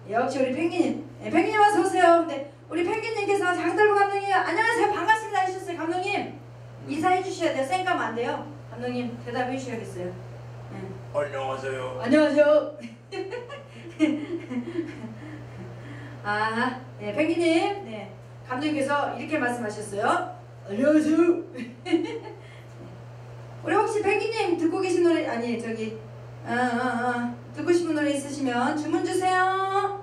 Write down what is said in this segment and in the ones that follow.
역시 우리 펭귄님. 네, 펭귄님 어서 오세요. 근데 우리 펭귄님께서 장달부 감독님 안녕하세요 반갑습니다 하셨어요. 감독님 인사해 주셔야 돼요. 쌩까면 안 돼요. 감독님 대답해 주셔야겠어요. 네. 안녕하세요. 안녕하세요. 아, 네, 펭귄님, 네, 감독님께서 이렇게 말씀하셨어요. 안녕하세요. 우리 혹시 펭귄님 듣고 계신 노래 아니 저기 듣고 싶은 노래 있으시면 주문 주세요.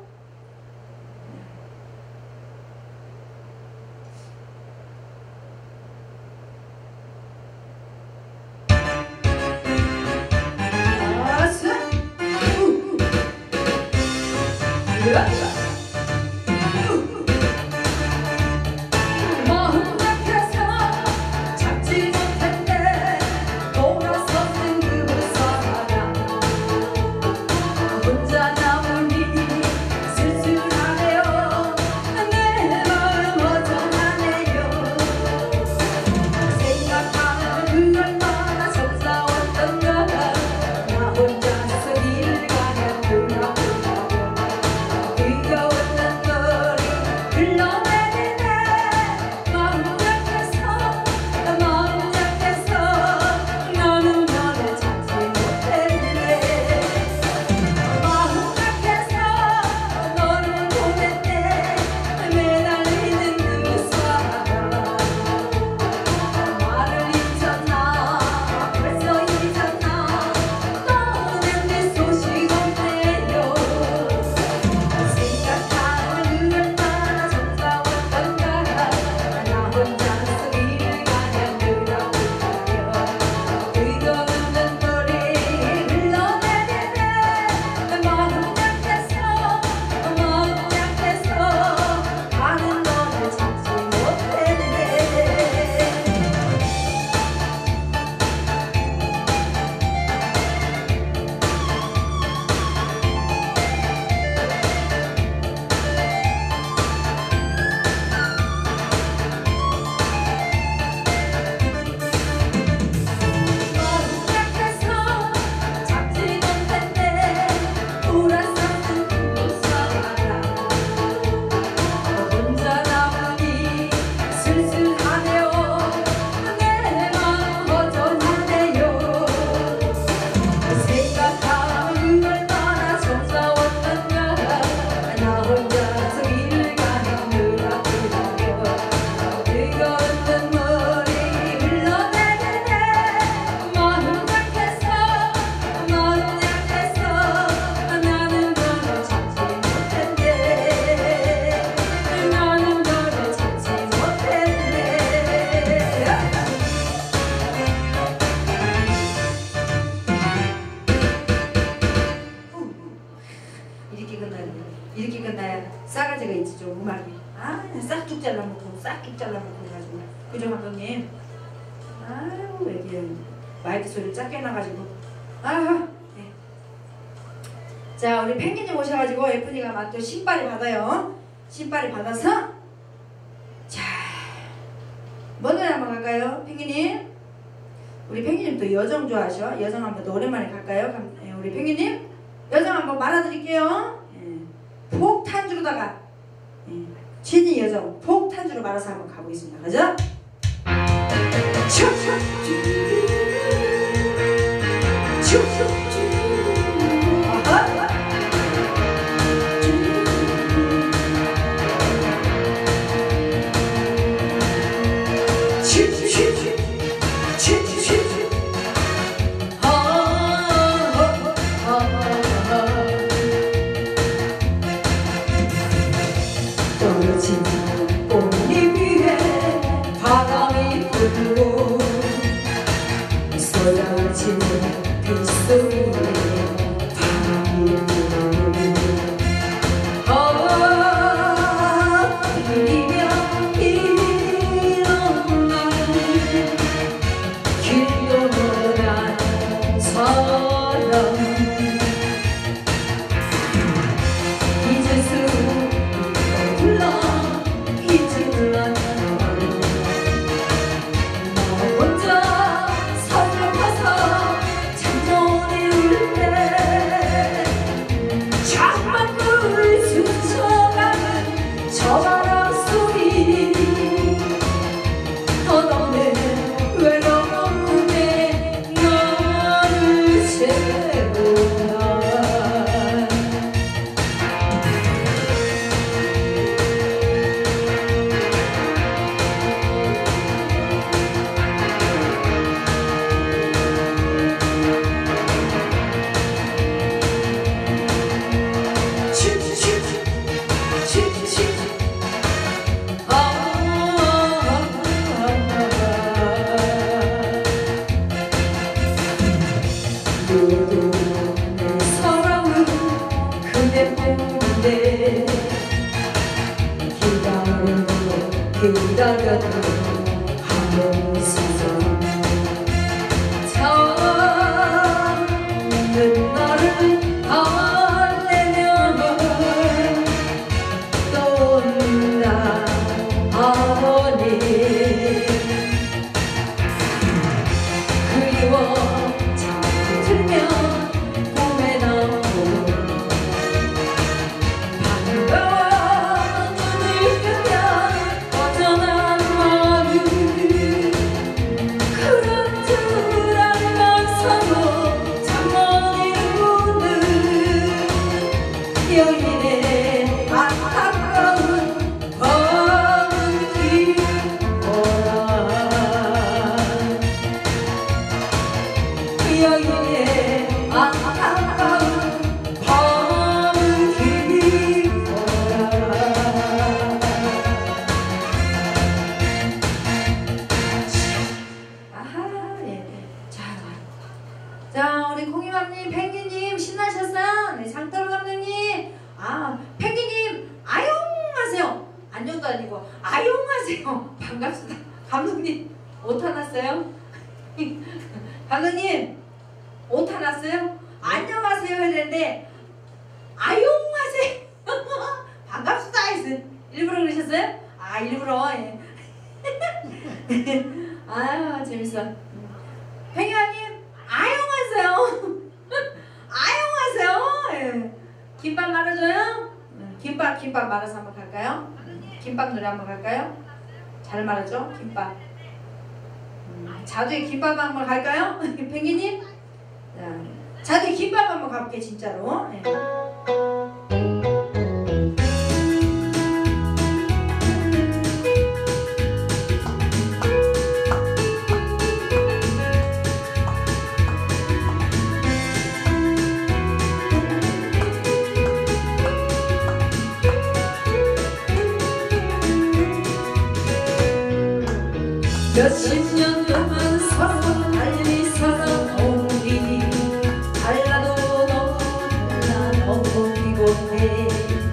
이렇게 끝나야 싸가지가 있지 좀 음악이. 싹둑 잘라먹고 싹둑 잘라먹고 해가지고 그죠 감독님? 아유 왜 이렇게 마이크 소리 작게 나가지고 네. 자 우리 펭귄님 오셔가지고 F니가 막 또 신발이 받아요. 신발이 받아서 자 뭔 노래 한번 갈까요 펭귄님? 우리 펭귄님 또 여정 좋아하셔. 여정 한번 또 오랜만에 갈까요? 우리 펭귄님 여정 한번 말아드릴게요. 폭탄주로다가 최진 여정 폭탄주로 말아서 한번 가보겠습니다. 가자. 쏟아지는 빗소리 때문에 기다려도 하는 세상 찾는 나를 달래면 떠온다 아버님 그리워 잠이 들면 꿈에 나오고 여인의 안타까운 밤은 깊어라 여인의 안타까운 밤은 깊어라 아하 예. 자 우리 콩이맘님 펭귄님 신나셨어요? 네 장터로 감독님 아, 펭귄님 아용하세요. 안녕도 아니고 아용하세요. 반갑습니다. 감독님 옷 하났어요? 감독님 옷 하났어요? 안녕하세요 해야 되는데 아용하세요. 반갑습니다 했어요. 일부러 그러셨어요? 아 일부러 예. 아유 재밌어. 펭귄님 아용하세요. 아용하세요. 예. 김밥 말아줘요? 김밥 말아서 한번 갈까요? 김밥 노래 한번 갈까요? 잘 말아줘 김밥 자두의 김밥 한번 갈까요? 펭귄님? 자두의 김밥 한번 가볼게 진짜로 네. 몇십 년 동안 서로 달리 살아오니 달라도 너무 달라 너무 피곤해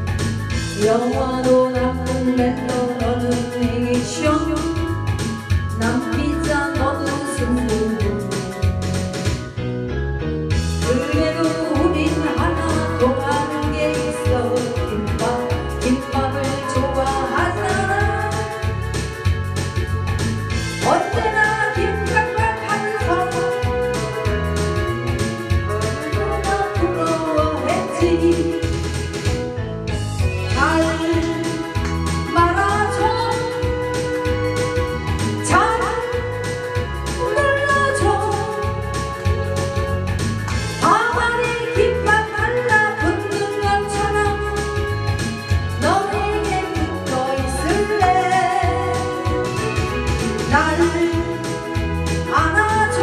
영화도 나쁜 랜더 너는 액션 난 피자 너는 승부 그래도 우린 하나 통하는 게 있어 김밥을 좋아하잖아 언제나 김밥과 반성 누가 부러워했지 잘 말아줘 잘 눌러줘 아무리 김밥 달라붙는 것처럼 너에게 붙어 있을래 날 안아줘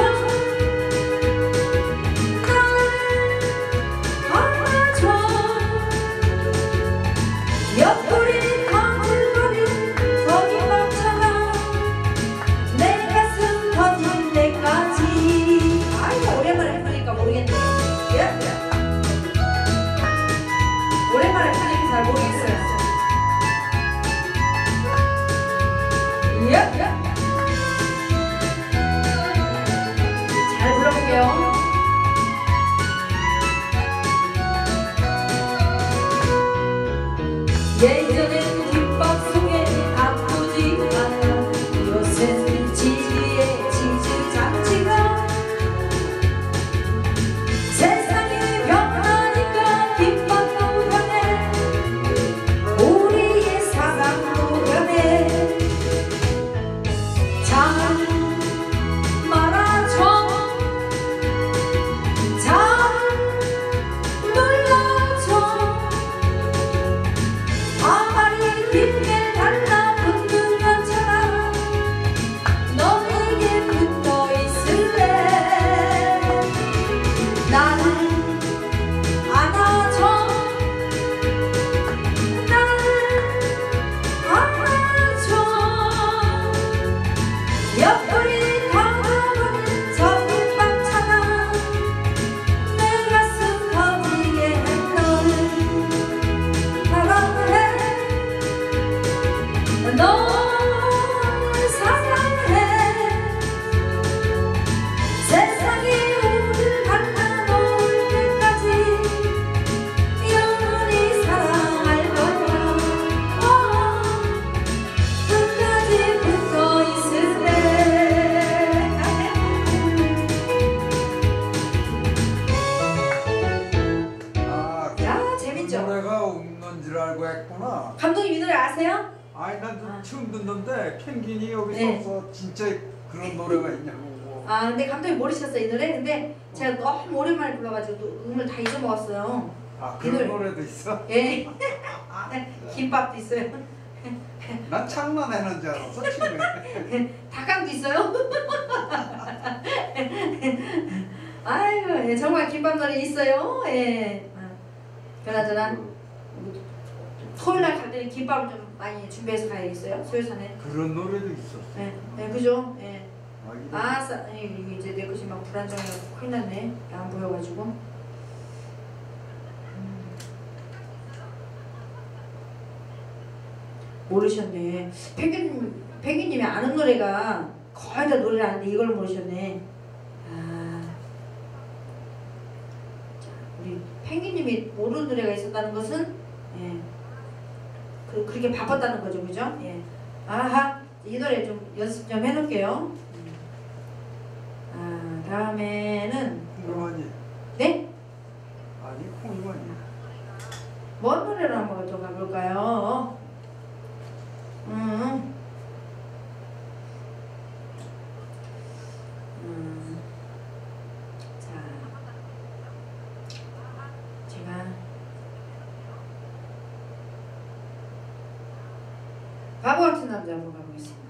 옆구리 거칠거린 서기밥처럼 내 가슴 터질 때까지 아이고 오랜만에 해보니까 모르겠네 예? 오랜만에 하니까 잘 모르겠어요 예? 잘 불러볼게요. 예전엔 김밥 속에 아프지 않아 요새는 치즈에 치즈 잡지가 세상이 변하니까 김밥도 변해 우리의 사랑도 변해 잘 말아줘 잘 눌러줘 아무리 있죠? 노래가 없는 줄 알고 했구나. 감독님 이 노래 아세요? 아니 난 처음 듣는데 펭귄이 여기 네. 서서 진짜 그런 노래가 있냐고. 아 근데 감독님 모르셨어요 이 노래? 근데 제가 너무 오랜만에 불러가지고 또 음을 다 잊어먹었어요. 아 이 그런 노래. 노래도 있어? 예. 김밥도 있어요. 난 장난하는 줄 알았어 처음에. 닭강도 있어요. 아이고 예, 정말 김밥 노래 있어요. 예. 그나저나 토요일 날 갈 때는 김밥을 좀 많이 준비해서 가야겠어요. 소유산에. 그런 노래도 있었어. 네, 네 그죠. 예. 아, 이거 이제 내 것이 막 불안정해서 큰일 났네. 안 보여가지고. 모르셨네. 펭귄님이 아는 노래가 거의 다 노래를 아는데 이걸 모르셨네. 아, 자, 우리 펭귄님이 모르는 노래가 있었다는 것은 예, 그렇게 바빴다는 거죠, 그죠? 예. 아하, 이 노래 좀 연습 좀 해놓을게요. 아, 다음에는 콩이만이. 네? 아니 콩이만이. 뭔 노래로 한번 더 가볼까요? 자, 제가 바보 같은 남자 한번 가보겠습니다.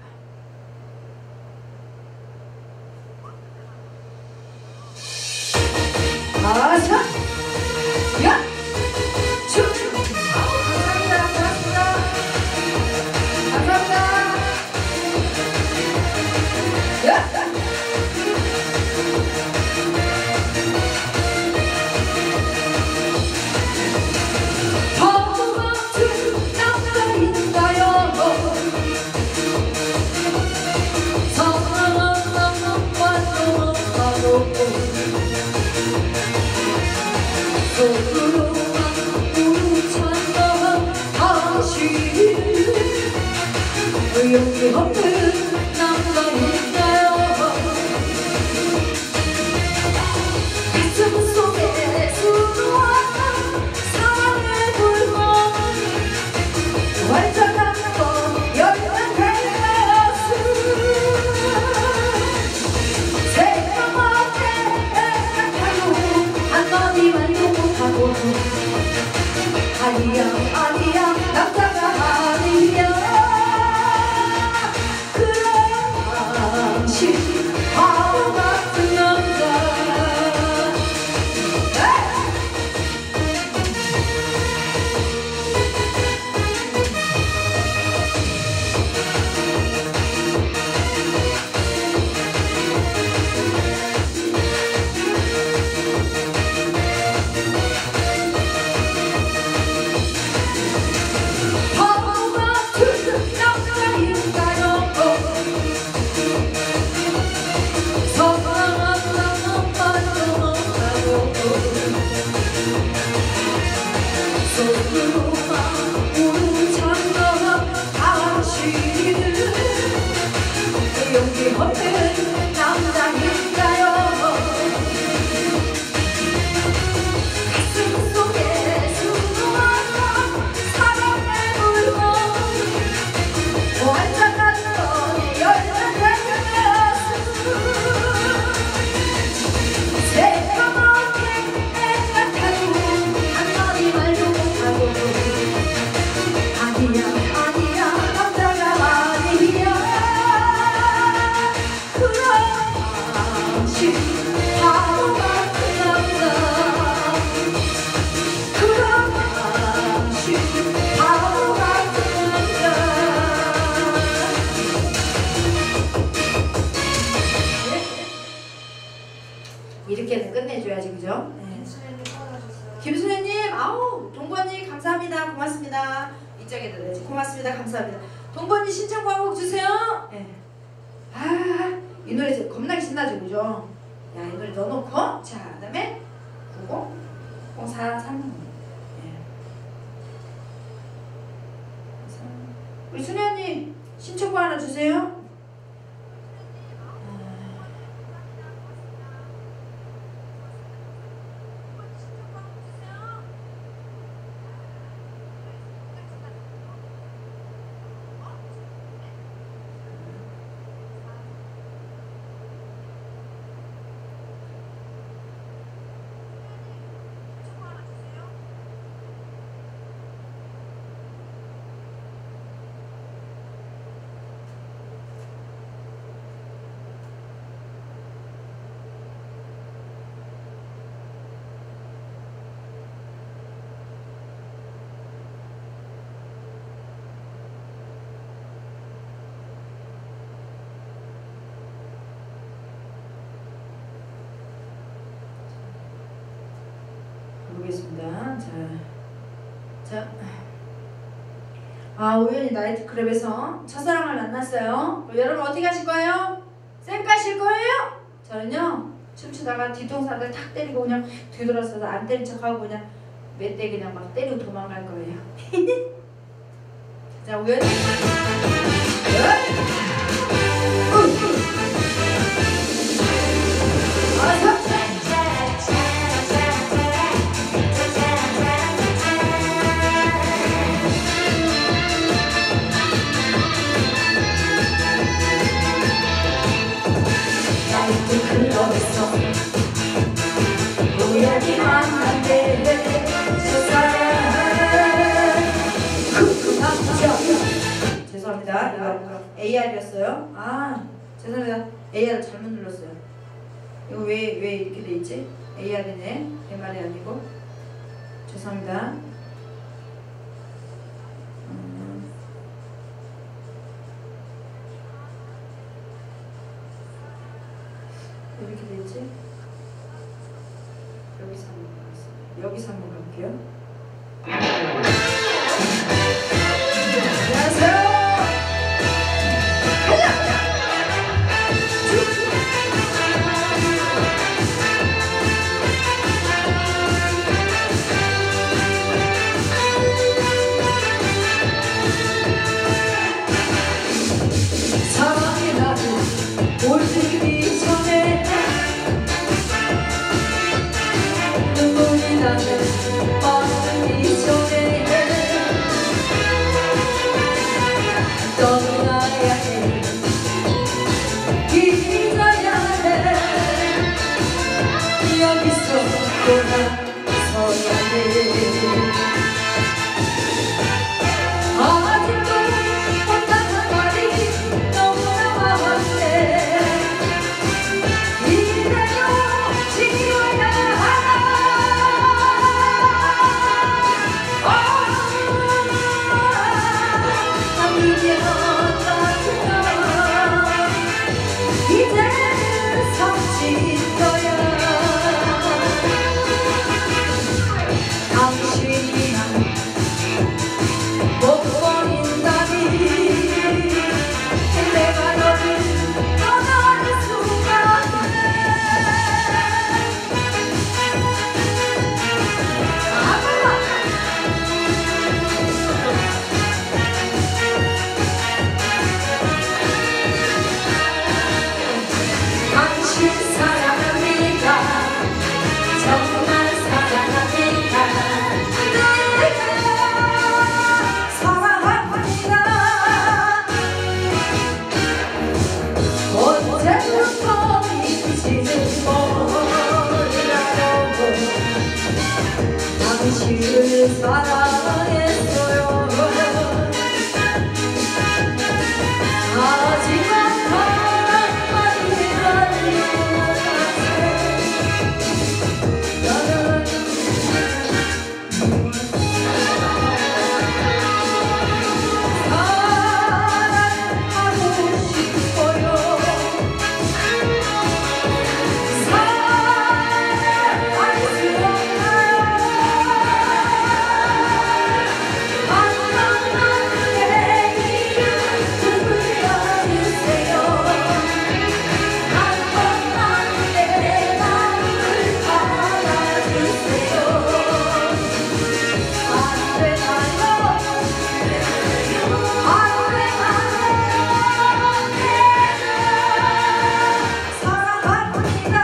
아자, 야, 춤. 감사합니다. 고맙습니다. 감사합니다. 야. 바보 같은 남자인가요? 사랑하는 것만도 하고 속으로만 우찬다 다시 용기 없는 남자인가요? 가슴 속에 수놓았던 사랑의 불꽃 완전한 건 열연한 가슴 새까맣게 애타고 한마디만 요구하고 아니야 아니야 남자가 아니야 그런 당신 바보 같은 남자 바보 같은 남자인가요? 사랑한다는 말도 못하고 속으로만 우창가 당신은 용기 없는 남자인가요? 가슴 속에 수놓았던 사랑의 물건 완전한 건 열연한 가슴 새까맣게 애타고 한마디 말도 못하고 아니야 아니야 남자가 아니야 그런 당신 바보 같은 남자 그런 당신 바보 같은 남자 이렇게는 끝내줘야지 그죠? 네. 김수현님 아우 동건이 감사합니다 고맙습니다 이쪽에 들어야지 고맙습니다 감사합니다 동건이 신청곡 한 곡 주세요. 네. 아이 노래 진짜 겁나게 신나죠 그죠? 야 이 노래 넣어놓고 자 그다음에 90 0436 우리 수현님 신청곡 하나 주세요. 자. 아, 우연히 나이트클럽에서 첫사랑을 만났어요. 여러분 어떻게 하실 거예요? 쌩 까실 거예요? 저는요 춤추다가 뒤통수를 탁 때리고 그냥 뒤돌아서서 안 때린 척하고 그냥 멧돼 그냥 막 때리고 도망갈 거예요. 자, 우연히 클럽에서 우연히 만난데 죄송합니다. 이거 AR이었어요. 아, 죄송합니다. AR 잘못 눌렀어요. 이거 왜 이렇게 돼 있지? AR이네. 내 말이 아니고. 죄송합니다. 왜 이렇게 돼 있지? 여기서 한번 갈게요. 안녕하세요. 사랑이 나도 올리기 전에 눈물이 나는 마음이 전에 떠나야 해 잊어야 해 여기서 돌아서야 해 아직도 못하는 말이 너무나 많네 이대로 지워야 하나 이제 사라진 거야 당신이랑 못 버린다니 내가 너를 떠날 수가 없네 당신 사랑합니다 정말 사랑합니다 내가 사랑합니다 언제부터 잊지는 몰라도 당신을 사랑했어요 하지만 바람만 나는 사랑하고 싶어요 사랑할 수 없나요 한 번만 내 이름 불러주세요 한 번만 내 마음을 알아주세요 안 되나요 안 되나요 사랑합니다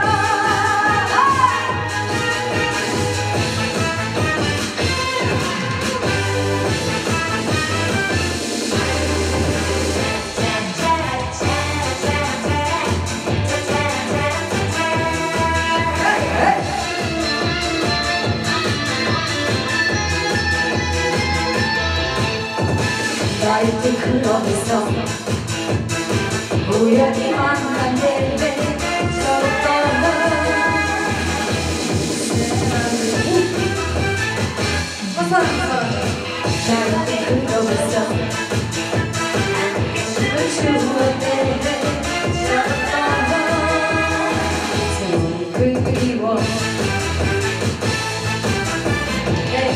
나이트 클럽에서 우연히 만난 내 나이트 클럽에서 추억에 그리워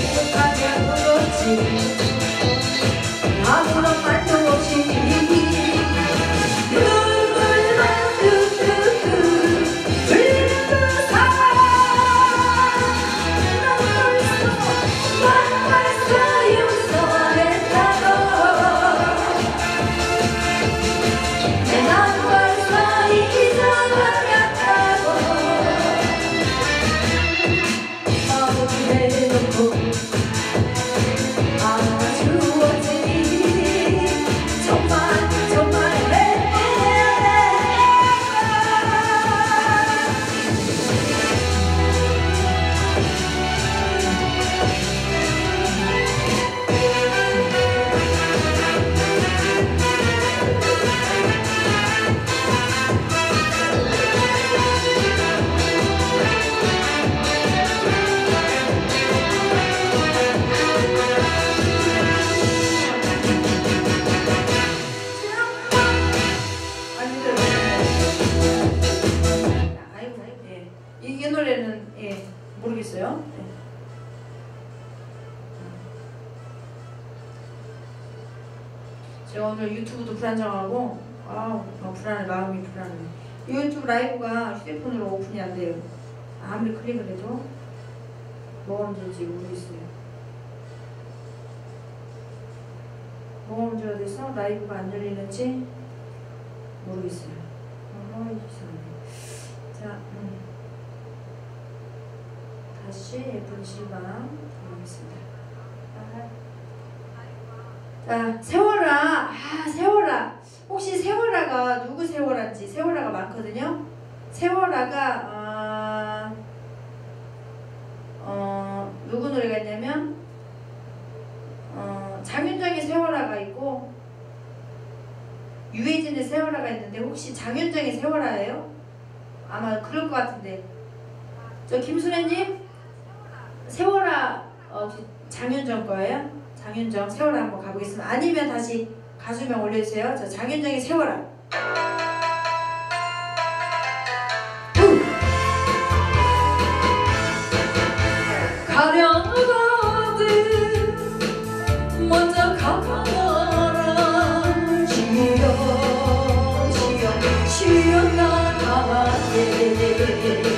제가 오늘 유튜브도 불안정하고 아우 불안해. 마음이 불안해. 유튜브 라이브가 휴대폰으로 오픈이 안 돼요. 아무리 클릭을 해도 뭐가 문제인지 모르겠어요. 뭐가 문제가 돼서 라이브가 안 열리는지 모르겠어요. 이상하네. 자, 다시 예쁜 실방 들어가겠습니다. 자, 세월아. 세월아. 혹시 세월아가 누구 세월아인지. 세월아가 많거든요. 세월아가 누구 노래가 있냐면 장윤정의 세월아가 있고 유해진의 세월아가 있는데 혹시 장윤정의 세월아예요? 아마 그럴 것 같은데. 저 김순애님 세월아 장윤정 거예요? 장윤정 세월아 한번 가보겠습니다. 아니면 다시 가수명 올려주세요. 자, 장윤정의 세월아. 가려거든 먼저 가거라 쉬어 나가게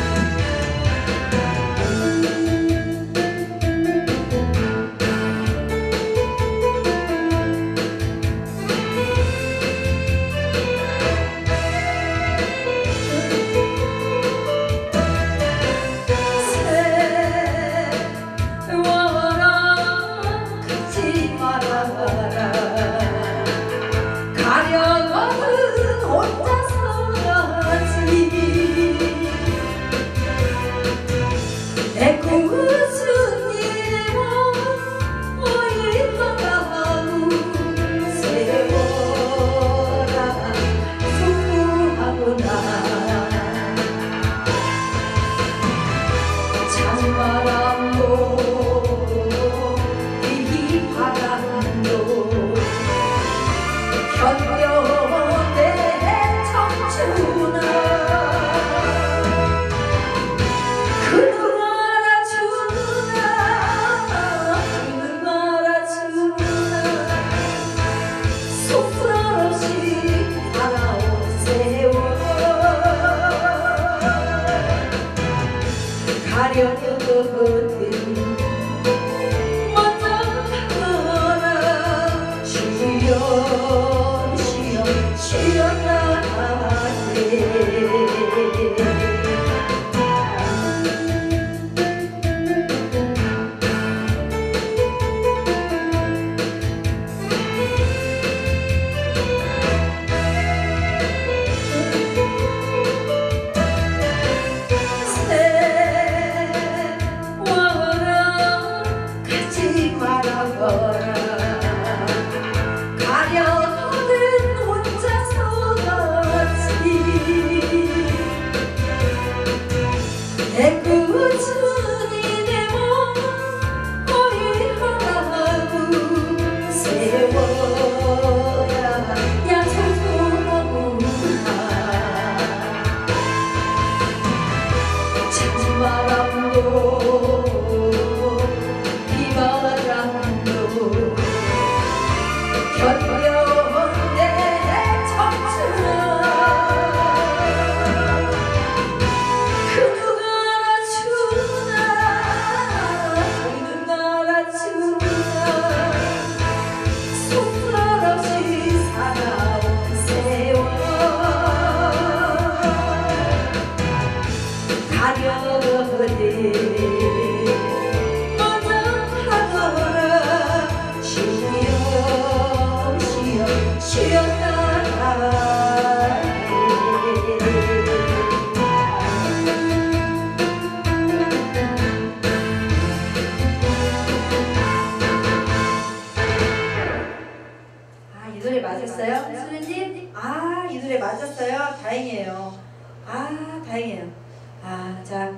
자,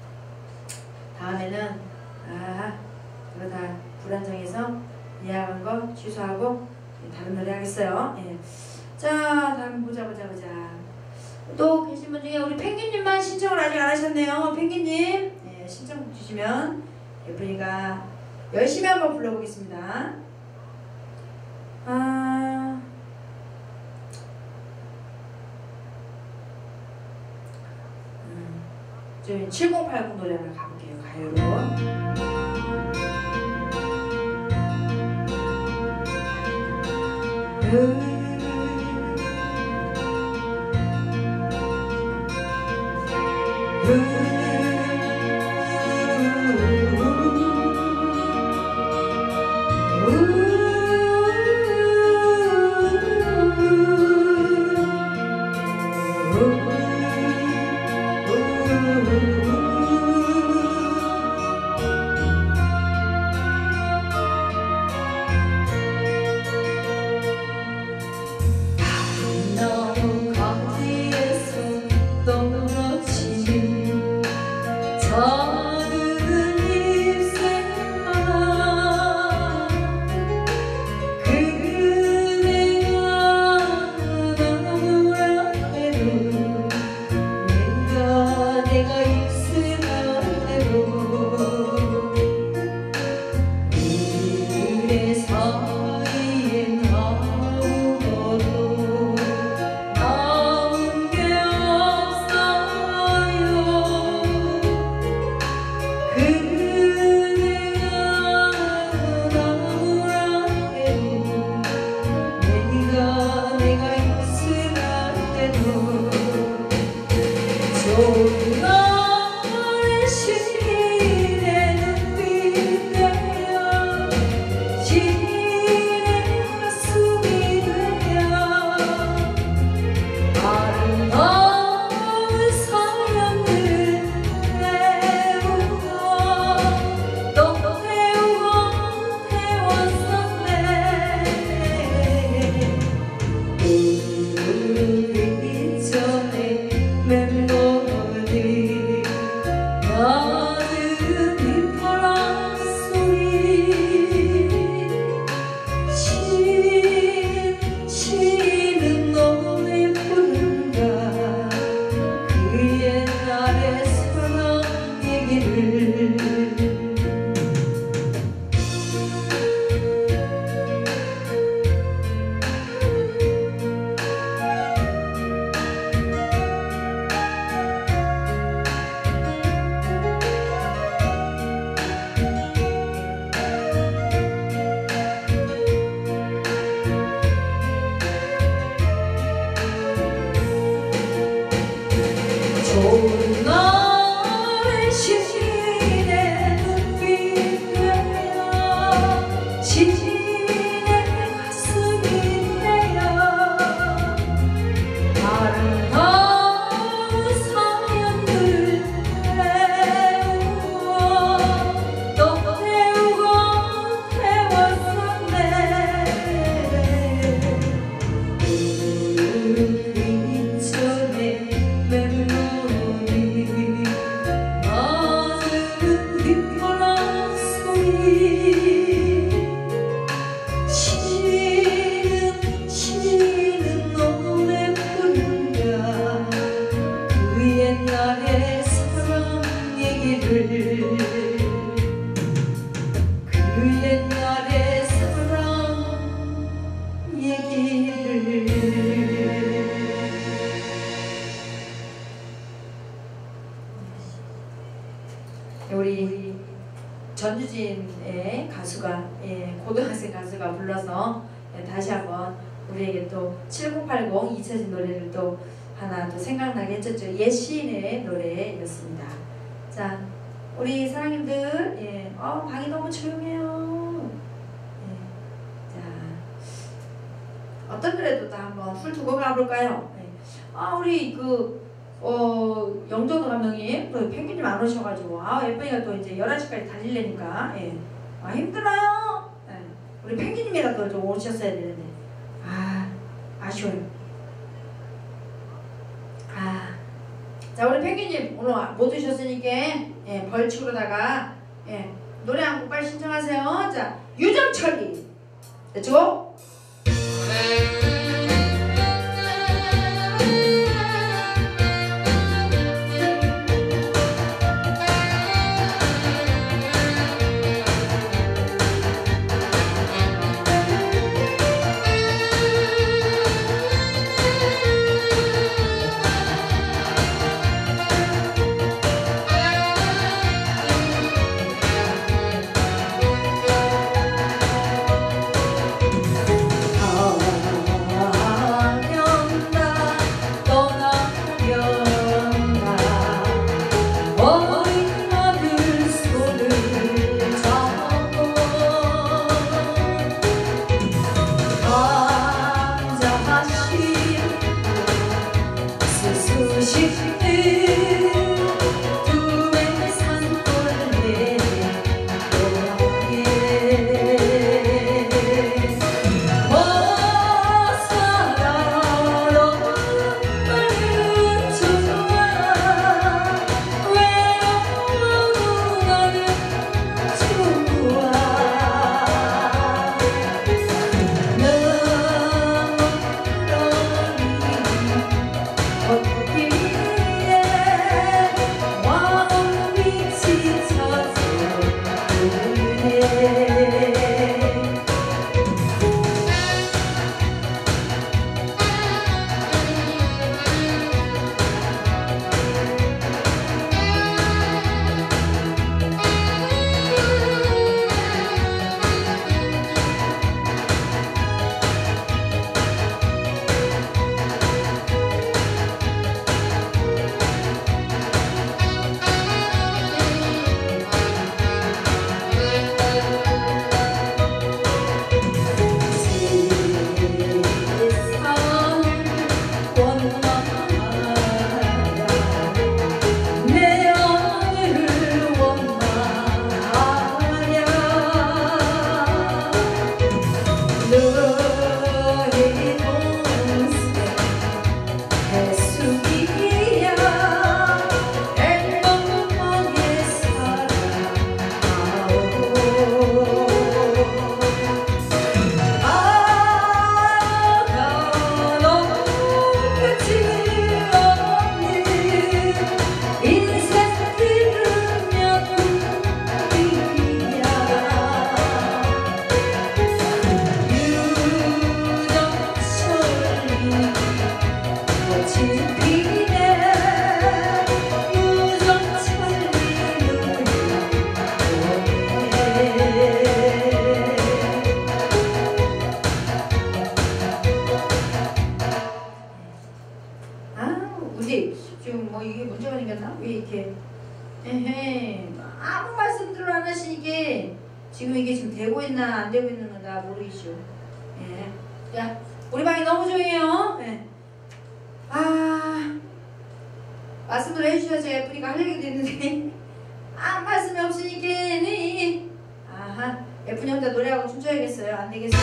다음에는 이거 다 불안정해서 예약한 거 취소하고 다른 노래 하겠어요. 예. 자, 다음 보자. 또 계신 분 중에 우리 펭귄님만 신청을 아직 안 하셨네요. 펭귄님, 예, 신청곡 주시면 예쁜이가 열심히 한번 불러보겠습니다. 저희 7080 노래 하나 가볼게요. 가요로. 우리 전주진의 가수가 고등학생 가수가 불러서 다시 한번 우리에게 또 7080 잊혀진 노래를 또 하나 또 생각나게 해줬죠. 옛 시인의 노래였습니다. 자, 우리 사랑님들, 방이 너무 조용해요. 자, 어떤 노래도 또 한번 훌 두고 가볼까요? 우리 영전호 감독님, 또 펭귄님 안 오셔가지고, 예쁜이가 또 이제 11시까지 달리려니까, 힘들어요. 우리 펭귄님이라도 좀 오셨어야 되는데, 아쉬워요. 자, 우리 펭귄님 오늘 못 오셨으니까, 벌칙으로다가, 노래 한 곡 빨리 신청하세요. 자, 유정철이. 됐죠? 생겼나? 왜 이렇게 에헤 아무 말씀들을 안 하시니까 지금 이게 지금 되고 있나 안 되고 있는 건 나 모르겠죠. 예. 야 우리 방이 너무 조용해요. 예. 아 말씀을 해주셔야지 예쁘니까 할 얘기도 있는데 아무 말씀이 없으니까 네. 아하 예쁜이 혼자 노래하고 춤춰야겠어요. 안 되겠어요.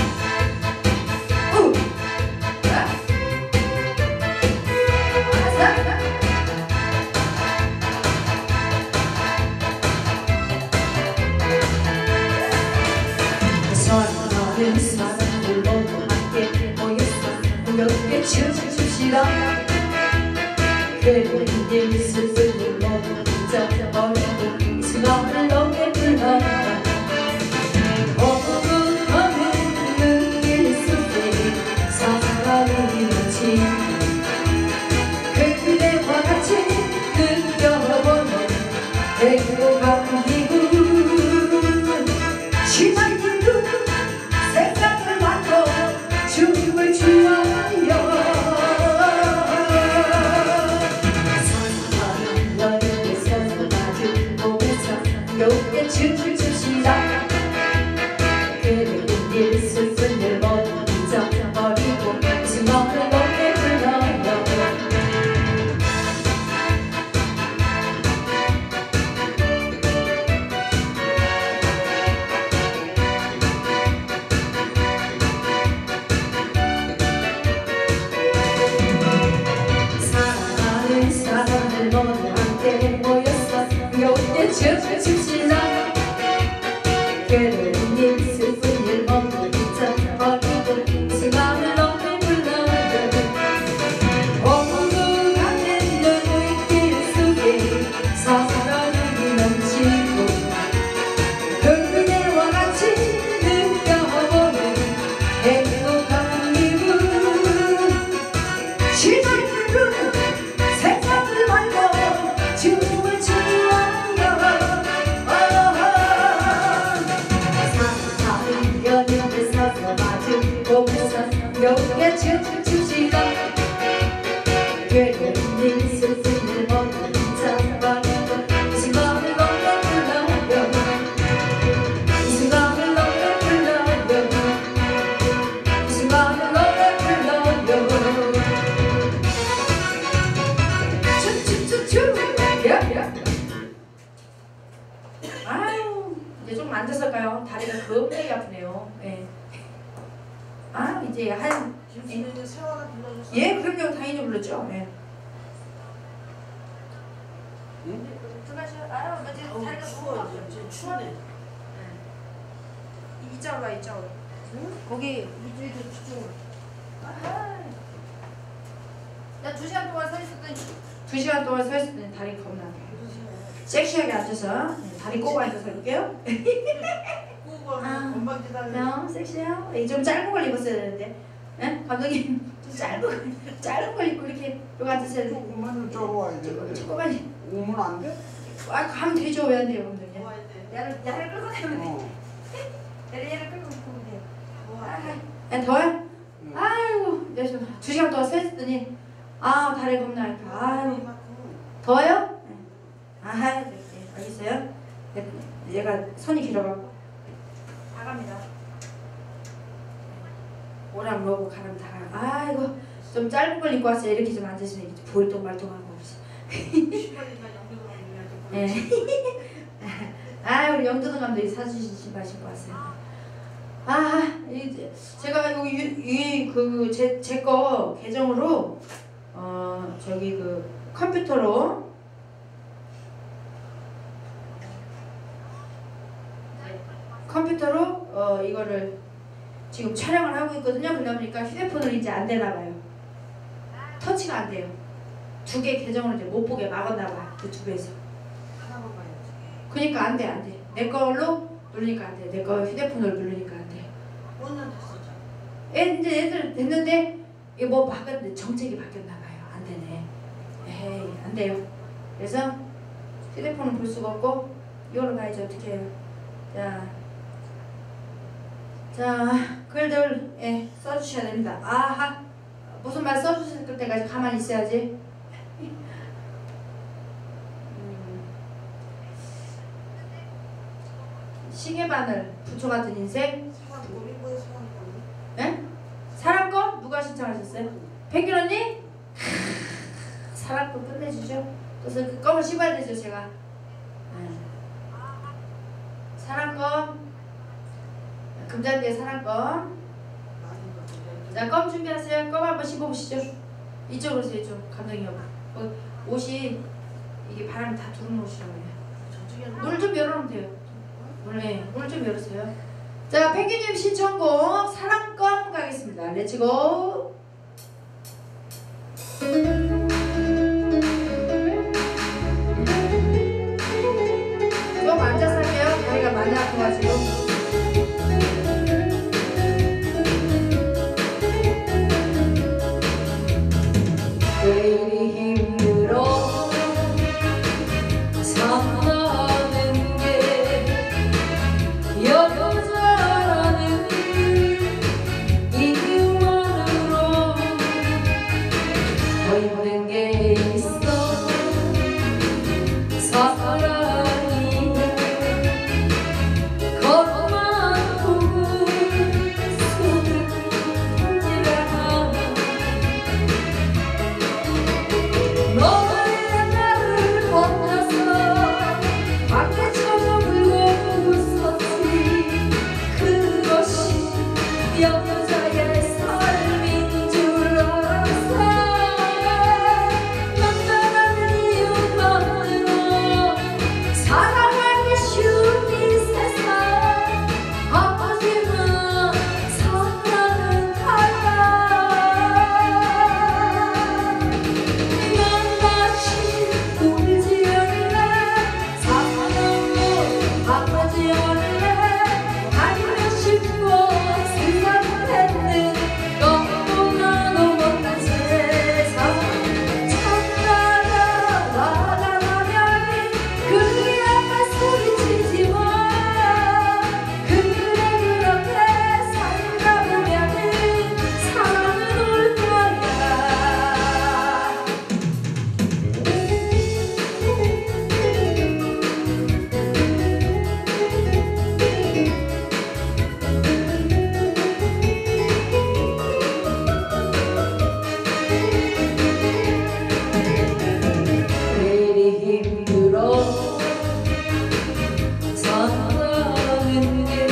우! 자. 알았어? 사랑하는 사람들 모두 함께 모여서 무겁게 춤춥시다. 그대의 슬픔을 모두 잊어버리고 수많은 노래 불러라. 어두컴은 눈길 속에 사랑이 넘치 그대와 같이 느껴보는 행복한 기분 심한 기분 세상을 맡고 춤을 추어요. 사랑하는 너에게서 마주 보면서 함께 춤을 춥시다. 그대의 슬픔을 모두 잊어버리고 수많은 노래 불러요. 사랑하는 사람들 모두 함께 모여서 함께 춤을 춥시다. 그대의 슬픔을 모두 잊어버리고 수많은 노래 불러요. 어두컴은 눈길 속에 사랑이 넘치고 그대와 같이 느껴보는 행복한 기분 심한 기분 세상을 말고 춤을 추어요. 사랑하는 연인들 서서 마주 보면서 함께 춤을 춥시다. 그대의 슬픔을 모두 잊어버리고 수많은 노래 불러요. 수많은 노래 불러요. 수많은 노래 불러요. 춤춤춤춤 야. 아유 이제 좀 앉아서 가요. 다리가 겁나게 아프네요. 예. 아 이제 한 김수민이 세월을 불러줬어. 예, 그럼요. 당연히 불렀죠. 예. 들어가셔. 아유, 나 지금 다리가 추워. 지금 추워네. 이쪽으로 와, 이쪽으로. 응? 거기 이쪽에 저쪽으로. 아하. 나 2시간 동안 서 있었더니 2시간 동안 서 있었더니 다리 겁나 아파. 섹시하게 앉아서 다리 꼬고 앉아서 해볼게요. 꾸고 아. 건방지 달래. 너 섹시해요? 좀 짧은 걸 입었어야 되는데. 예? 감독님 좀 짧은 걸 입고 이렇게 여기 앉으셔야 돼. 조금만 저러 와야 돼. 조금만. 오면 안 돼? 아, 가면 되죠. 왜 안 돼요, 감독님? 좋아야 돼. 얘를 끌고 가면 돼. 어. 얘를 끌고 가면 돼요. 좋아야 돼. 야, 더워요? 응. 아이고, 내가 지금 2시간 동안 서 있었더니 아, 다리 겁나 아파. 아이고. 이만큼. 더워요? 네. 아하, 네, 알겠어요? 얘가 손이 길어갖고 다 갑니다. 오랑 먹고 가면 다 가요. 아이고, 좀 짧은 걸 입고 왔어요. 이렇게 좀 앉으시면 이렇게 볼똥말똥하고. 신발이나 연결을 하면 네. 아, 우리 영도동 감독이 사주신 신발 신고 왔어요. 아, 제가 여기 제 거 계정으로 저기 그 컴퓨터로 이거를 지금 촬영을 하고 있거든요. 그러다 보니까 휴대폰을 이제 안 되나 봐요. 터치가 안 돼요. 2개 계정으로 이제 못 보게 막았나 봐요. 유튜브에서. 하나만 봐야지. 그러니까 안 돼. 내 걸로 누르니까 안 돼. 내 거 휴대폰으로 누르니까 안 돼. 오늘 됐어. 이제 애들 됐는데 이거 뭐 바뀌었는데 정책이 바뀌었나 봐요. 안 되네. 에이, 안 돼요. 그래서 휴대폰은 볼 수가 없고 이걸로 봐야지 어떻게 해요. 자 글들 써주셔야 됩니다. 아하 무슨 말 써주실 때까지 가만히 있어야지. 시계바늘 부초 같은 인생. 사람 고민보다 사람 고민. 예? 사랑껌 누가 신청하셨어요? 백균 언니? 사랑껌 끝내주죠. 그래서 그 껌을 씹어야 되죠 제가. 사랑껌 금잔디의 사랑껌. 자, 껌 준비하세요. 껌 한번 씹어보시죠. 이쪽으로 오세요. 이쪽 감독님 여보. 옷이 이게 바람이 다 들어오는 옷이라고 해요. 물 좀 열어놓으면 돼요. 물 좀 열으세요. 자, 펭귄님 신청곡 사랑껌 가겠습니다. 렛츠고. 좀 앉아서 할게요. 다리가 많이 아파가지고. 왜 이리 힘들어 산다는 게 여자라는 이유만으로 더 힘든 게 있어 사랑이 겉만 보고 속은 던지라 너의 나를 혼자서 밖에 쳐다보고 웃었지 그것이 여자의 삶인 줄 알았어 남자라는 이유만으로 사랑하기 쉬운 이 세상 하지만 사랑은 달라 난 다시 울지 않을래 사랑하고 아프지 않을래 알고 싶어 생각했는 너무나도 못난 세상 참나가 화가 나면 그게 아파 소리치지 마 그래 그렇게 살다 보면은 사랑은 올 거야 내일이 힘들어 산다는 게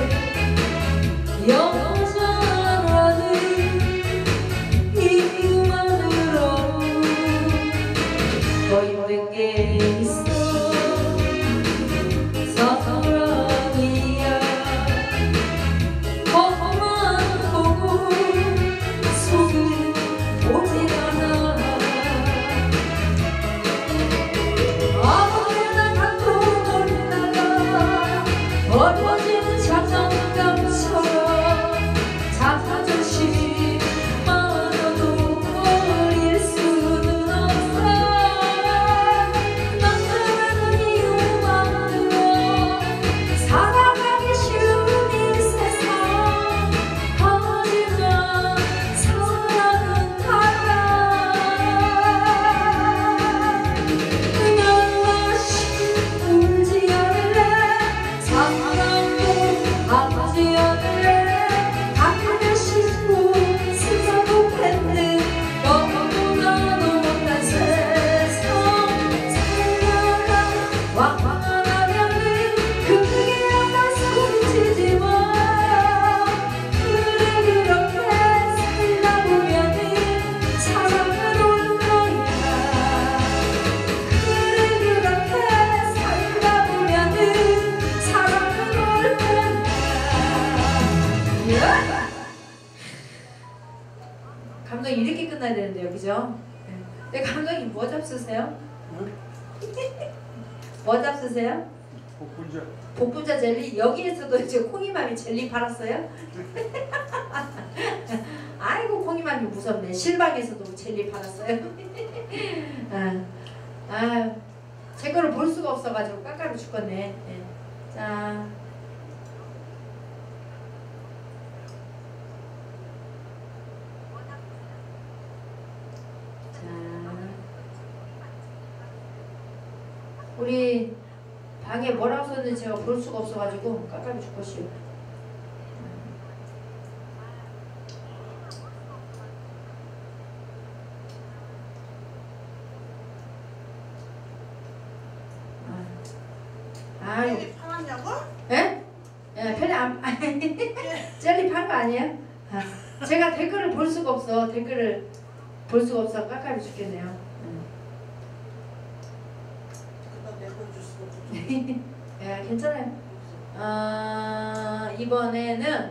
여자라는 이유만으로 더 힘든 게 있어 사랑이야 겉만 보고 속은 보지 않아 아무데나 갖고 놀다가 엎어지는 장난감처럼 자존심 많아도 버릴 수는 없어 남자라는 이유만으로 살아가기 쉬운 이 세상 하지만 사랑은 달라 난 다시 울지 않을래 사랑도 아프지 않을래 아프게 싶고 스스로 뱉는 너무나도 못난 세상 살다가 화가 나면은 그게 아파 소리치지 마 그래 그렇게 살다 보면은 사랑은 올 거야 그래 그렇게 살다 보면은 사랑은 올 거야 감독님 이렇게 끝나야 되는데요 그죠? 네, 감독님 뭐 잡수세요? 뭐 잡수세요? 복분자. 복분자 젤리? 여기에서도 이제 콩이맘이 젤리 팔았어요? 아이고 콩이맘이 무섭네. 실방에서도 젤리 팔았어요. 제 거를 볼 수가 없어가지고 깜깜이 죽겠네. 자, 우리 방에 뭐라고 썼는지 제가 볼 수가 없어가지고 깜깜이 죽겠어요. 아유. 젤리 팔았냐고? 예? 예, 편히 안, 젤리 판 거 아니에요? 아, 제가 댓글을 볼 수가 없어. 댓글을 볼 수가 없어. 깜깜이 죽겠네요. 그거 내가 줄 수가 없어. 예, 괜찮아요. 이번에는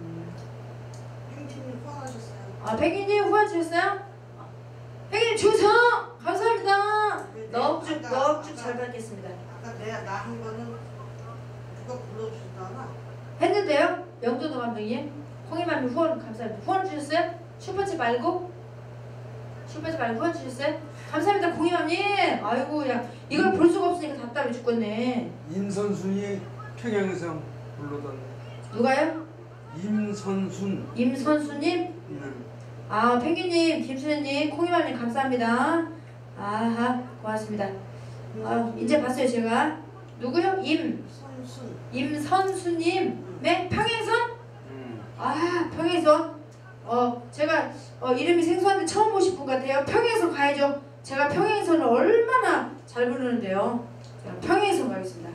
펭귄님 포함하셨어요. 백인님 후원 주셨어요? 백인님 주소! 감사합니다. 넉죽 잘 받겠습니다. 아까 내가 나 한 거는 누가 불러주셨다나? 했는데요? 영도도 감독님 홍이맘님 후원 감사합니다. 후원 주셨어요? 슈퍼챗 말고? 슈퍼챗 말고 후원 주셨어요? 감사합니다 공이맘님. 아이고 야 이걸 볼 수가 없으니까 답답해 죽겠네. 임선순이 평양에서 불러던 누가요? 임선순. 임선수님? 아 펭귄님 김수현님 콩이맘님 감사합니다. 아하 고맙습니다. 이제 봤어요 제가. 누구요? 선순. 임선수님. 네? 평행선? 아 평행선. 제가 이름이 생소한데 처음 보실 분 같아요. 평행선 가야죠. 제가 평행선을 얼마나 잘 부르는데요. 제가 평행선 가겠습니다.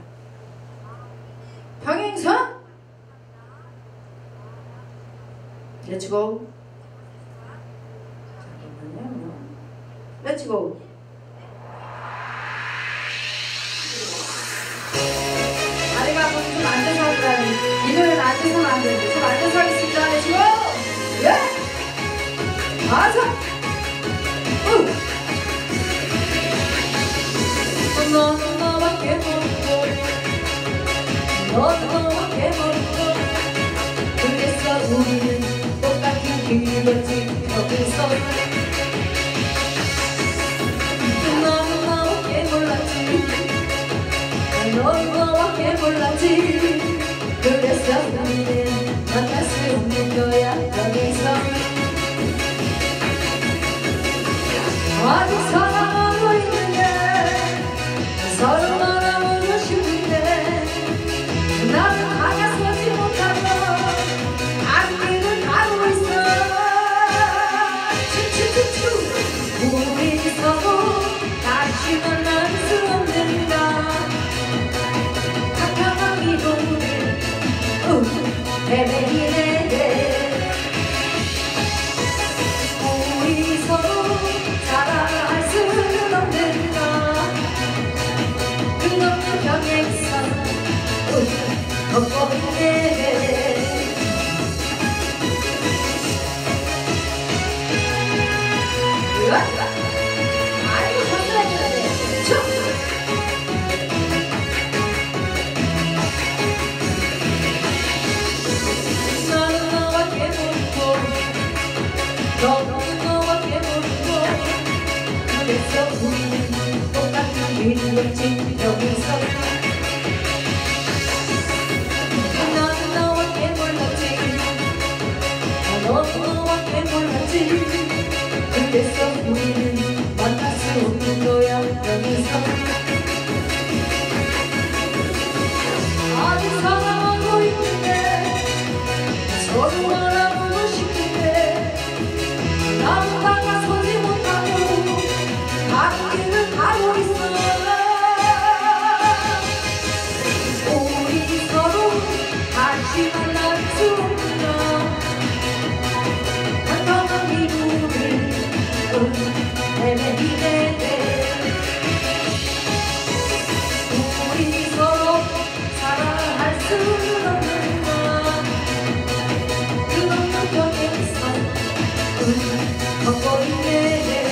평행선? Let's go. 잠깐만요. Let's go. 다리가 아파서 좀 앉아서 하더라니. 이 노래는 앉아서는 안 되는데 좀 앉아서 하겠습니다. Let's go. 예! 가자! 너는 너밖에 모르고 너는 너밖에 모르고 그래서 우리는 똑같은 길을 지켜서 너는 너밖에 몰랐지 너는 너밖에 몰랐지 그래서 우리는 만날 수 없는 거야 여기서 아직 사랑하고 있는데 서로 알아보고 싶은데 나는 다가서지 못하고 앞길을 가고 있어 추추추추 우리 서로 다시 만날 수 없는가 가까운 이동을 헤매이네 우리 서로 사랑할 수는 없는가 끝없는 평행선 걷고 있네 아이고 감사합니다. 나는 너밖에 모르고 너는 너밖에 모르고 그래서 우리는 똑같은 길을 지켜서 나는 너밖에 몰랐지 너는 너밖에 몰랐지 그래서 우리는 만날 수 없는 거야 여기서 아직 사랑하고 있는데 서로 알아보고 싶은데 나도 다가서지 못하고 앞길을 가고 있어 우리 서로 다시 만날 수 없나 한동안 이루를 헤매이네 우리 서로 사랑할 수는 없는가 끝없는 평행선 걷고 있네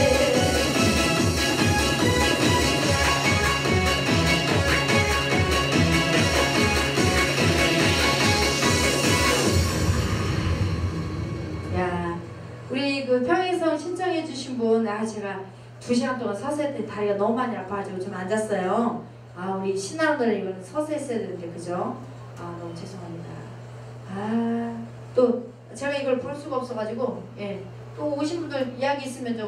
야 우리 그 평행선 신청해 주신 분 제가 2시간 동안 서서 했더니 다리가 너무 많이 아파가지고 좀 앉았어요. 우리 신나는 이거는 서서 했어야 되는데 그죠? 너무 죄송합니다. 또 제가 이걸 볼 수가 없어가지고 또 오신 분들 이야기 있으면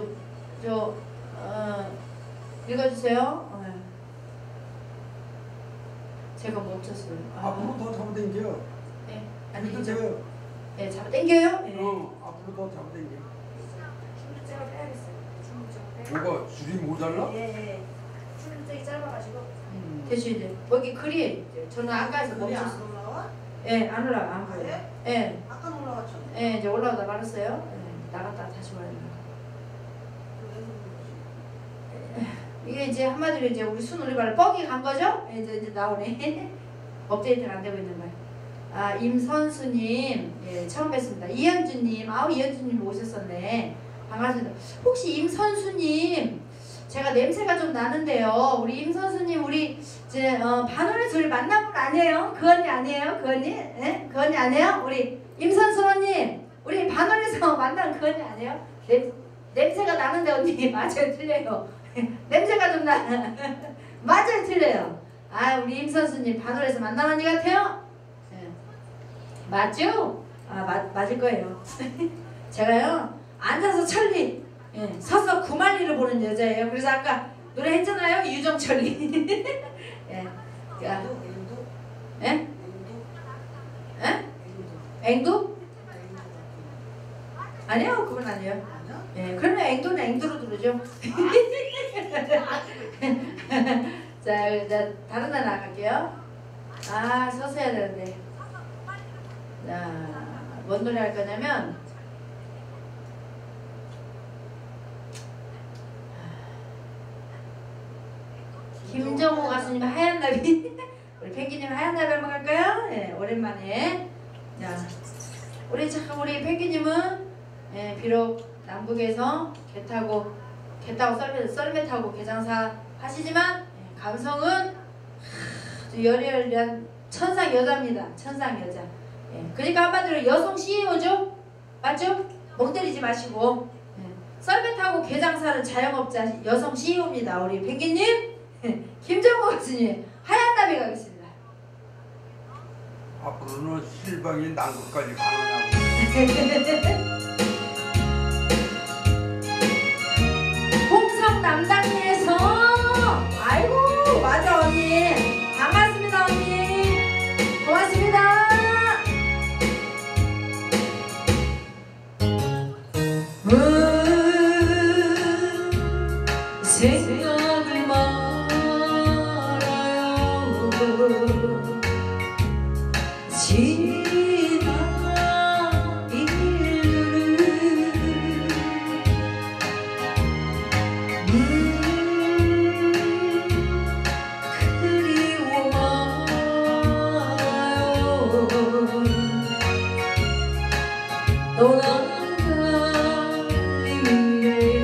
읽어주세요. 제가 멈췄어요. 앞으로 더 잡아당겨. 네. 아니 그래도 이제 돼요. 네, 잡아 당겨요. 네. 앞으로 더 잡아당겨. 힘줄제가 빼야겠어요. 힘줄제가 빼. 뭐가 줄이 모자라? 예. 힘줄제가 짧아가지고. 대신 이제 여기 글이 저는 아까에서 글이 안 멈췄어요. 올라와? 예, 안 올라가 안 아, 보여요. 예? 예, 아까 올라왔잖아. 예, 이제 올라오다 말았어요. 예, 나갔다 다시 와야 된다. 이게 이제 한마디로 이제 우리 순우리발 뻑이 간 거죠? 예, 이제 나오네. 업데이트가 안 되고 있는 거예요. 아, 임선수님, 예, 처음 뵙습니다. 이현주님, 이현주님 오셨었네. 반갑습니다. 혹시 임선수님, 제가 냄새가 좀 나는데요. 우리 임선수님, 우리 이제 반월의 둘 만난 분 아니에요? 그 언니 아니에요? 그 언니? 예? 그 언니 아니에요? 우리 임선수 언니, 우리 반월에서 만난 그 언니 아니에요? 냄새가 나는데 언니 맞아요, 틀려요. 냄새가 좀 나. 맞아요, 틀려요. 아, 우리 임선수님 반월에서 만난 언니 같아요? 예. 맞죠? 맞을 거예요. 제가요 앉아서 천리, 예, 서서 구만리를 보는 여자예요. 그래서 아까 노래 했잖아요, 유정천리. 예, 야, 예? 예? 앵두? 아니요, 그건 아니에요. 예, 그러면 앵두는 앵두로 부르죠. 자, 이제 다른 데 나갈게요. 서서 해야 되는데. 자, 뭔 노래 할 거냐면 김정호 가수님 하얀 나비. 우리 펭귄님 하얀 나비 한번 갈까요? 예, 오랜만에. 자, 우리 펭귄님은 예, 비록 남극에서 개 타고 썰매 타고 개장사 하시지만 예, 감성은 아주 여리여리한 천상 여자입니다. 천상 여자. 예, 그러니까 한마디로 여성 CEO죠? 맞죠? 멍 때리지 마시고 예, 썰매 타고 개장사는 자영업자 여성 CEO입니다. 우리 펭귄님, 김정호 가수님 하얀 나비 가겠습니다. 앞으로는 실방이 남극까지 가느냐고. 홍성 남당리에서 아이고 맞아 언니 반갑습니다 언니 고맙습니다. 생각을 말아요 지난 일을 그리워 말아요 떠나가기 위해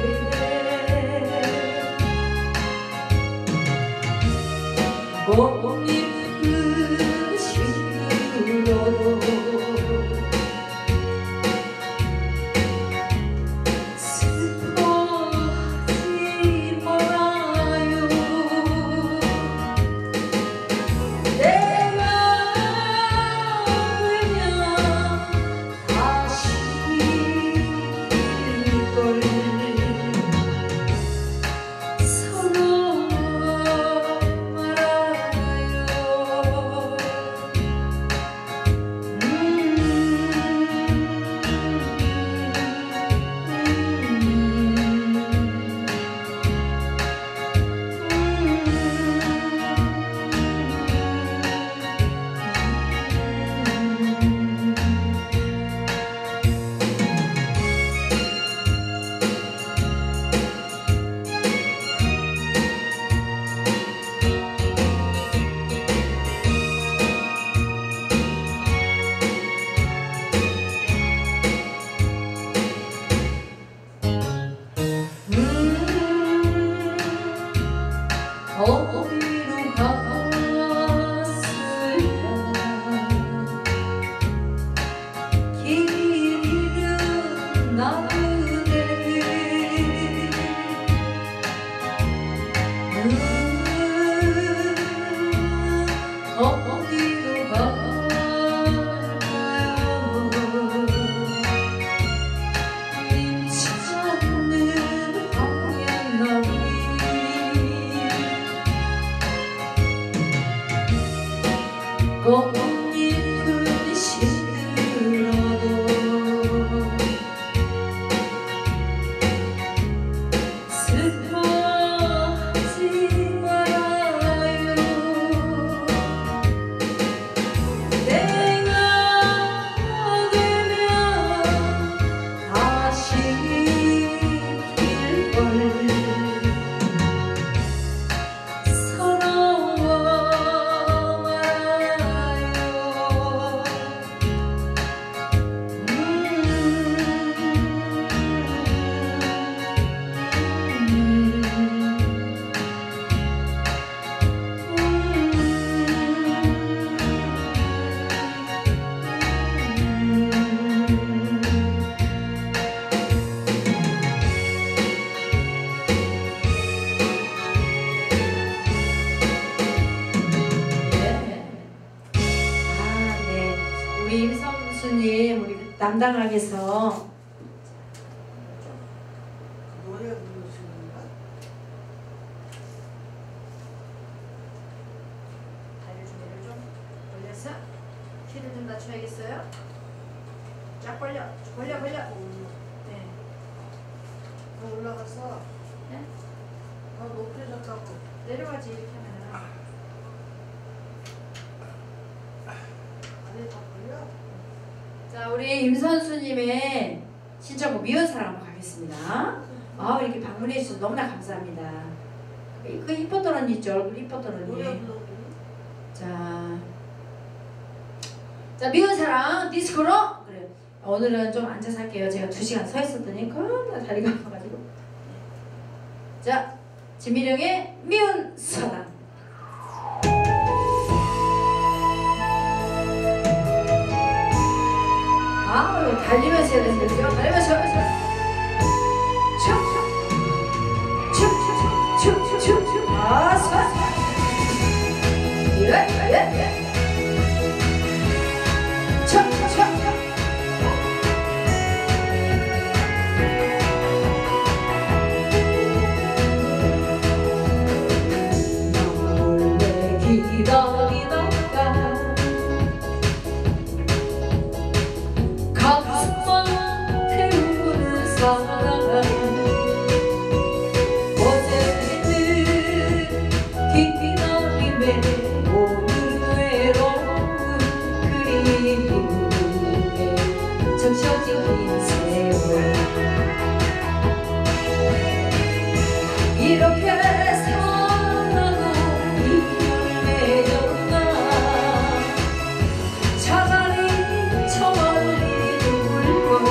꽃잎으로 슬퍼하지 말아요 내가 울면 아실걸 서로 어디로 갔을까 길 잃은 나그네 어디로 갈까요 잊지 않는 하얀 나비 우리 남당학에서 노래 부르시는 거? 다리 준비를 좀 벌려서 키를 좀 낮춰야겠어요. 쫙 벌려. 네. 더 올라가서 네? 더 높여졌다고. 내려가지 이렇게 하면. 안에 다 걸려? 자, 우리 임선수님의 신청곡 미운 사랑 한번 가겠습니다. 아, 이렇게 방문해 주셔서 너무나 감사합니다. 그 이뻤던 언니 있죠? 얼굴 이뻤던 언니. 노래 불렀더니 자, 미운 사랑 디스코로. 그래. 오늘은 좀 앉아서 할게요. 제가 2시간 서 있었더니 겁나 다리가 아파가지고. 자, 진미령의 미운 사랑. 아, 달리면서 해야 되는데, 그죠? 달리면서. 춤. 아, 좋아. 예. 춤. 몰래 기다리다가 가슴만 태우는 사랑 어제는 기다림에 오늘 외로운 그리움에 적셔진 긴 세월 이렇게 살아도 인연을 맺었나 차라리 저 멀리 누굴걸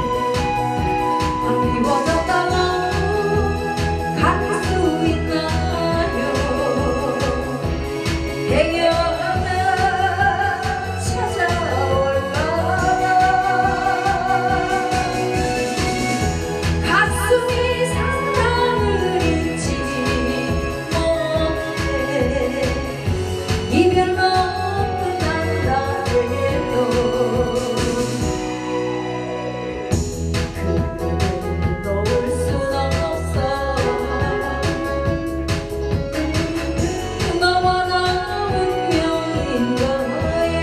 안 미워졌다가 갈 수 있나요 해결하며 찾아올까 가슴이 사랑을 잊지 못해 이별만 끝난다 해도 그대를 놓을 순 없어 너와 나 운명인 거야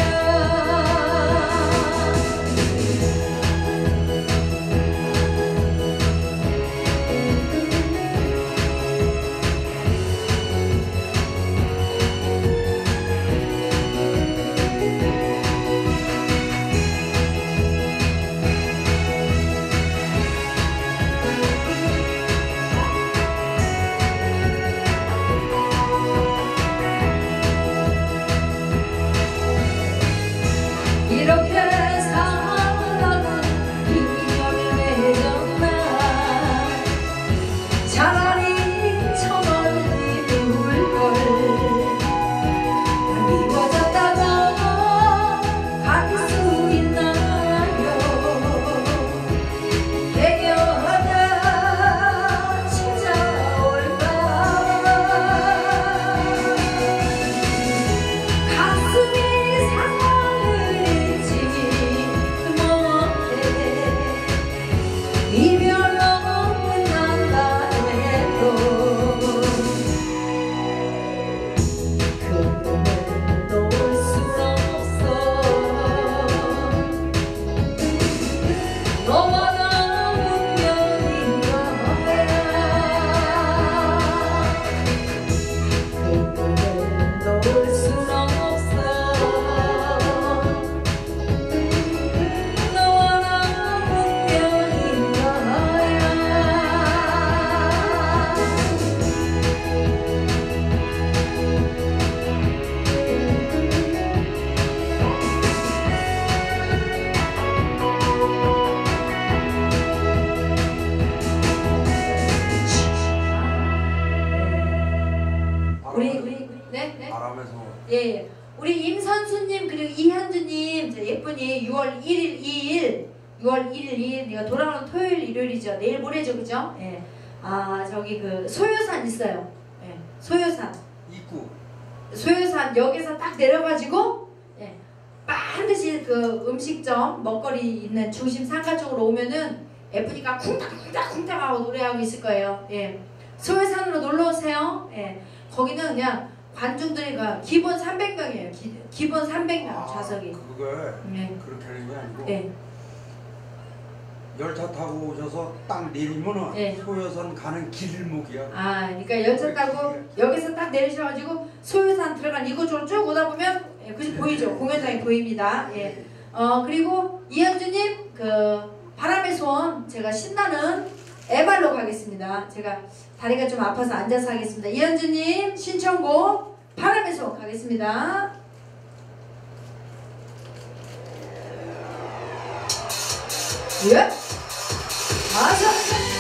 이렇게 살아도 인연을 맺었나 차라리 저 멀리 누굴걸 미워졌다가 갈 수 있나요 해결하다 찾아올까 가슴이 사랑을 잊지 못해 이별로 끝난다 해도 그대를 놓을 순 없어 너와 나 운명인 거야 그대를 놓을 순 없어 너와 나 운명인 거야 네? 바람에서 예. 우리 임선수님 그리고 이현주님 저 예쁜이 6월 1일 2일 6월 1일 2일 내가 돌아오는 토요일 일요일이죠. 내일 모레죠, 그죠? 예. 아 저기 그 소요산 있어요. 예. 소요산 입구 소요산 역에서 딱 내려가지고 예. 반드시 그 음식점 먹거리 있는 중심 상가 쪽으로 오면은 예쁘니까 쿵닥쿵닥쿵닥 하고 노래하고 있을 거예요. 예. 소해산으로 놀러 오세요. 예. 거기는 그냥 관중들이 기본 300명이에요. 기본 300명 좌석이. 그게 예. 그렇게 하는 게 아니고 예. 열차 타고 오셔서 딱 내리면은 예. 소여산 가는 길목이야. 아, 그러니까 열차 타고 여기서 딱 내리셔가지고 소유산 들어간 이곳으로 쭉 오다 보면 예, 그지 보이죠? 공연장이 보입니다. 예. 그리고 이현주님 그 바람의 소원 제가 신나는 에발로 가겠습니다. 제가 다리가 좀 아파서 앉아서 하겠습니다. 이현주님 신청곡 바람의 소원 가겠습니다. 예? 아자.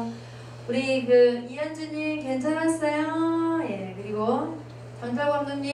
우리 그 이현주님 괜찮았어요? 예, 그리고 장탈 감독님